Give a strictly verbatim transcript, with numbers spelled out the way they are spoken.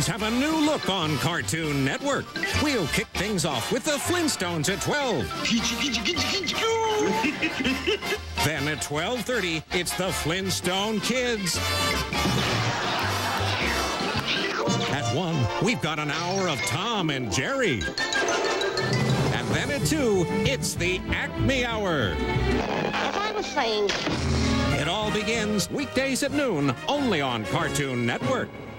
Flintstones have a new look on Cartoon Network. We'll kick things off with the Flintstones at twelve. Then at twelve thirty, it's the Flintstone Kids. At one, we've got an hour of Tom and Jerry. And then at two, it's the Acme Hour. As I was saying... It all begins weekdays at noon, only on Cartoon Network.